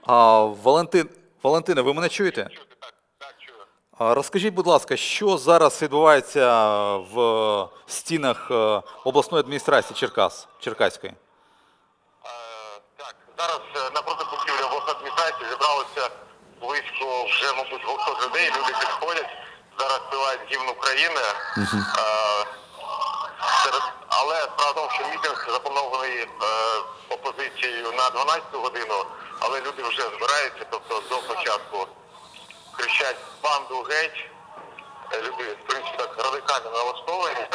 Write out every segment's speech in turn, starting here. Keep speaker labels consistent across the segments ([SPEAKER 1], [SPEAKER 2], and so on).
[SPEAKER 1] Валентине, ви мене чуєте?
[SPEAKER 2] Чути, так, чую.
[SPEAKER 1] Розкажіть, будь ласка, що зараз відбувається в стінах обласної адміністрації Черкаської?
[SPEAKER 2] Так, зараз напроти будівлі обласної адміністрації зібралося близько вже, мабуть, 200 людей, люди підходять, зараз співають гімн України. Але справа в тому, що мітинг запланований опозицією на 12 годину, але люди вже збираються, тобто до початку кричать «Банду геть!». Люди, в принципі, так радикально налаштовані,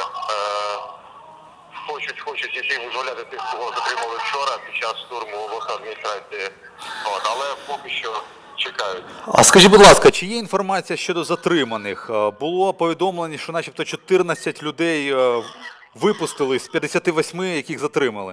[SPEAKER 2] хочуть йти визволяти тих, кого затримали вчора під час штурму обласної адміністрації, але поки що чекають.
[SPEAKER 1] А скажіть, будь ласка, чи є інформація щодо затриманих? Було повідомлення, що начебто 14 людей випустили з 58, яких затримали.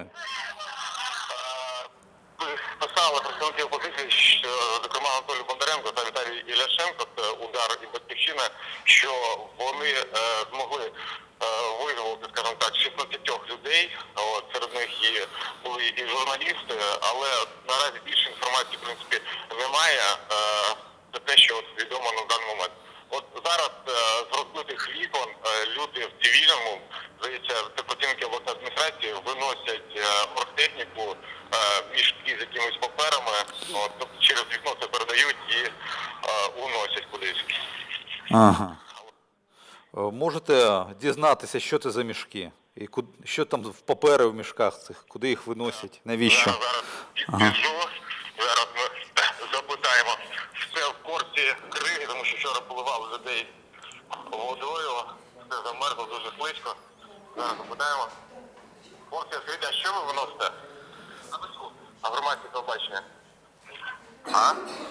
[SPEAKER 2] Писали представники опозиції, що, зокрема, Анатолій Бондаренко та Віталій Іляшенко, це «Удар» і «Батьківщина», що вони змогли визволити, скажімо так, 16 людей, серед них були і журналісти, але наразі більше інформації, в принципі, немає. Це те, що відомо на даний момент. От зараз з розбитих вікон люди в цивільному, здається, це працівники обласної адміністрації, виносять оргтехніку, мішки з якимись паперами, тобто через вікно це передають і уносять кудись.
[SPEAKER 1] Ага. Можете дізнатися, що це за мішки? І що там в папери в мішках цих? Куди їх виносять? Навіщо?
[SPEAKER 2] Зараз підбіжу, зараз ми запитаємо. Все в корці криги, тому що вчора поливали людей водою, все замерзло, дуже слизько. Зараз запитаємо. Порція, скажіть, а що ви виносите? А громадське телебачення? А?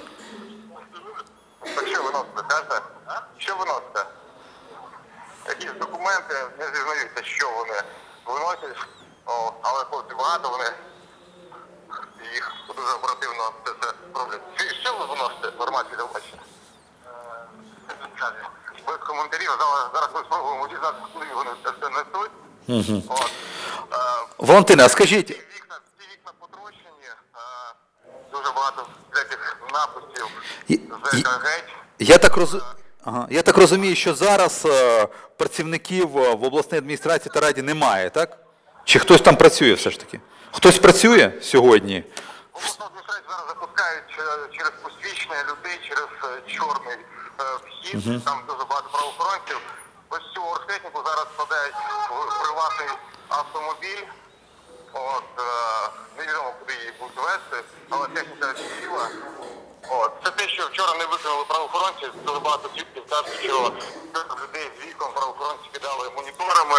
[SPEAKER 2] Так що виносите, кажете? Що виносите? Якісь документи, не зізнаються, що вони виносять, але хлопці багато, вони їх дуже оперативно це роблять. Що ви виносите в громадське телебачення? Без коментарів, зараз ми спробуємо дізнатися, куди вони це все несуть.
[SPEAKER 1] Валентина, а скажіть...
[SPEAKER 2] Ці вікна потрощені, дуже багато всяких написів, геть.
[SPEAKER 1] Я так розумію, що зараз працівників в обласній адміністрації та раді немає, так? Чи хтось там працює все ж таки? Хтось працює сьогодні?
[SPEAKER 2] Обласну адміністрацію зараз запускають через посвідчення людей, через чорний вхід, там дуже багато правоохоронців. Ось цю оргтехніку зараз складають в приватний автомобіль. Невідомо, куди її будуть вести, але техніка сіла. Це те, що вчора не виконали правоохоронці, дуже багато свідків кажуть, що людей з вікон правоохоронці кидали моніторами,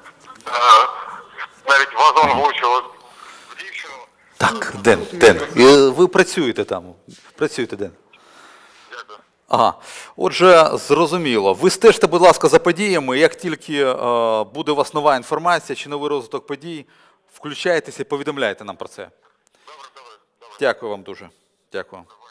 [SPEAKER 2] навіть вазон влучило в дівчину.
[SPEAKER 1] Так, Ден, ви працюєте там, Ден?
[SPEAKER 2] Дякую.
[SPEAKER 1] Ага, отже, зрозуміло. Ви стежте, будь ласка, за подіями, як тільки буде у вас нова інформація чи новий розвиток подій, включайтеся і повідомляйте нам про це.
[SPEAKER 2] Добре.
[SPEAKER 1] Дякую вам дуже. Дякую.